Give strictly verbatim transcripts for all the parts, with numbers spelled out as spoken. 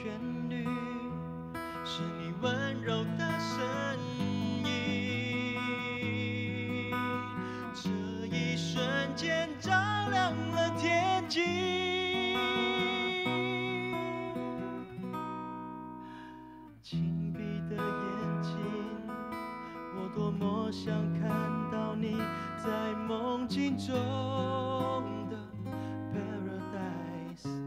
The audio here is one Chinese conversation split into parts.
旋律，是你温柔的声音。这一瞬间照亮了天际。紧闭的眼睛，我多么想看到你在梦境中的 paradise。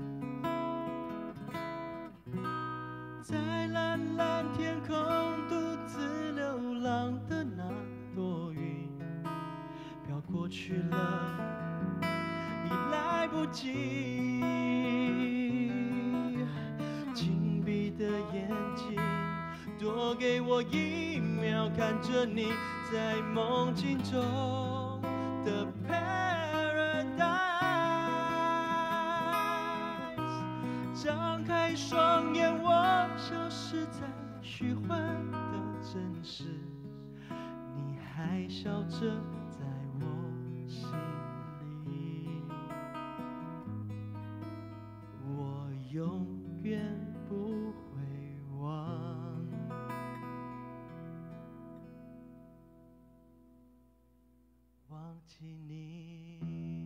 在蓝蓝天空独自流浪的那朵云，飘过去了，已来不及。紧闭的眼睛，多给我一秒，看着你在梦境中的 paradise。张开双眼，我消失在虚幻的真实，你还笑着在我心里，我永远不会忘忘记你。